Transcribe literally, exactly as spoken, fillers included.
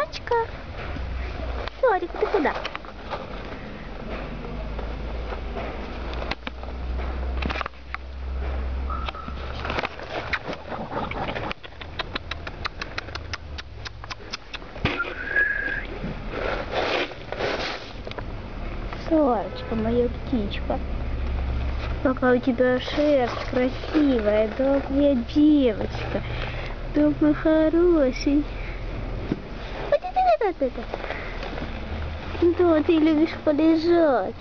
Сорочка. Сорик, ты куда? Сорочка, моя птичка. Какая у тебя шерсть красивая, добрая девочка. Добрый, хороший. Вот это, это, это. Да, ты любишь полежать.